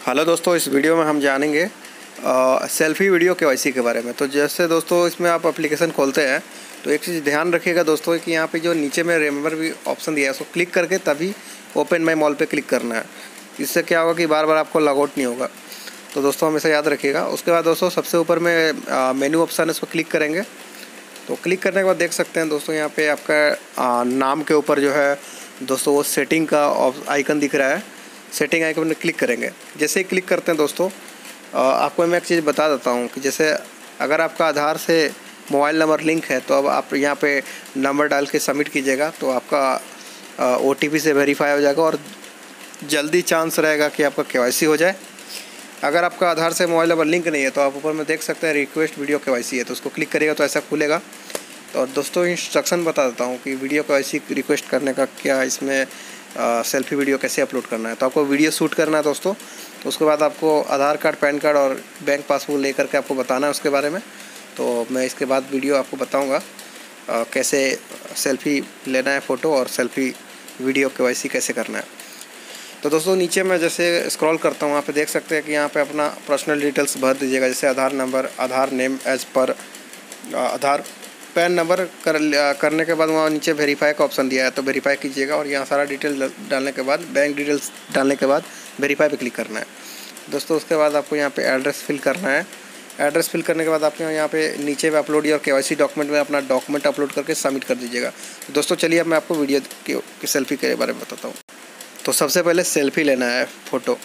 Hello दोस्तों, इस video में हम जानेंगे सेल्फी वीडियो केवाईसी के बारे में। तो जैसे दोस्तों इसमें आप एप्लीकेशन खोलते हैं तो एक चीज़ ध्यान रखिएगा दोस्तों कि यहाँ पे जो नीचे में रिमेंबर भी ऑप्शन दिया है उसको क्लिक करके तभी ओपन माई मॉल पे क्लिक करना है। इससे क्या होगा कि बार बार आपको लॉग आउट नहीं होगा। तो दोस्तों हमेशा याद रखिएगा। उसके बाद दोस्तों सबसे ऊपर में मेन्यू ऑप्शन है, उस पर क्लिक करेंगे। तो क्लिक करने के बाद देख सकते हैं दोस्तों यहाँ पे आपका नाम के ऊपर जो है दोस्तों वो सेटिंग का आइकन दिख रहा है। सेटिंग आइकन में क्लिक करेंगे। जैसे ही क्लिक करते हैं दोस्तों आपको मैं एक चीज़ बता देता हूँ कि जैसे अगर आपका आधार से मोबाइल नंबर लिंक है तो अब आप यहाँ पे नंबर डाल के सबमिट कीजिएगा तो आपका OTP से वेरीफाई हो जाएगा और जल्दी चांस रहेगा कि आपका KYC हो जाए। अगर आपका आधार से मोबाइल नंबर लिंक नहीं है तो आप ऊपर में देख सकते हैं रिक्वेस्ट वीडियो KYC है, तो उसको क्लिक करिएगा तो ऐसा खुलेगा। तो दोस्तों इंस्ट्रक्शन बता देता हूँ कि वीडियो KYC रिक्वेस्ट करने का क्या, इसमें सेल्फी वीडियो कैसे अपलोड करना है। तो आपको वीडियो शूट करना है दोस्तों। तो उसके बाद आपको आधार कार्ड, पैन कार्ड और बैंक पासबुक लेकर के आपको बताना है उसके बारे में। तो मैं इसके बाद वीडियो आपको बताऊंगा कैसे सेल्फी लेना है फ़ोटो और सेल्फी वीडियो KYC कैसे करना है। तो दोस्तों नीचे मैं जैसे स्क्रॉल करता हूँ वहाँ पे देख सकते हैं कि यहाँ पे अपना पर्सनल डिटेल्स भर दीजिएगा, जैसे Aadhaar number, Aadhaar name as per Aadhaar, pan number करने के बाद वहाँ नीचे वेरीफाई का ऑप्शन दिया है तो वेरीफाई कीजिएगा और यहाँ सारा डिटेल डालने के बाद बैंक डिटेल्स डालने के बाद वेरीफाई पे क्लिक करना है दोस्तों। उसके बाद आपको यहाँ पे एड्रेस फिल करना है। एड्रेस फिल करने के बाद आपको यहाँ पे नीचे पे अपलोड योर KYC डॉक्यूमेंट में अपना डॉक्यूमेंट अपलोड करके सबमिट कर दीजिएगा। तो दोस्तों चलिए अब मैं आपको वीडियो की सेल्फी के बारे में बताता हूँ। तो सबसे पहले सेल्फी लेना है फ़ोटो।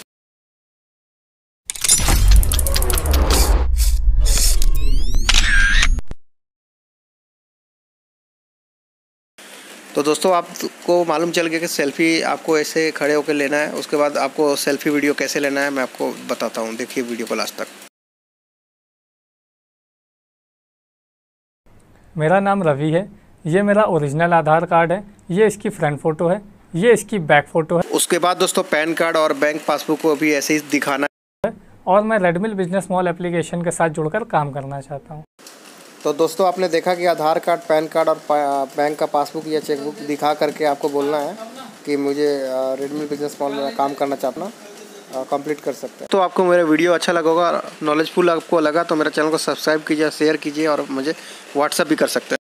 तो दोस्तों आपको मालूम चल गया कि सेल्फ़ी आपको ऐसे खड़े होकर लेना है। उसके बाद आपको सेल्फ़ी वीडियो कैसे लेना है मैं आपको बताता हूँ, देखिए वीडियो को लास्ट तक। मेरा नाम रवि है। ये मेरा ओरिजिनल आधार कार्ड है, ये इसकी फ्रंट फ़ोटो है, ये इसकी बैक फ़ोटो है। उसके बाद दोस्तों पैन कार्ड और बैंक पासबुक को भी ऐसे ही दिखाना है और मैं रेडमिल बिजनेस मॉल एप्लीकेशन के साथ जुड़कर काम करना चाहता हूँ। तो दोस्तों आपने देखा कि आधार कार्ड, पैन कार्ड और बैंक का पासबुक या चेकबुक दिखा करके आपको बोलना है कि मुझे रेडमी बिजनेस मॉल में काम करना चाहता हूँ, कंप्लीट कर सकते हैं। तो आपको मेरा वीडियो अच्छा लगा होगा, नॉलेजफुल आपको लगा तो मेरे चैनल को सब्सक्राइब कीजिए, शेयर कीजिए और मुझे व्हाट्सएप भी कर सकते हैं।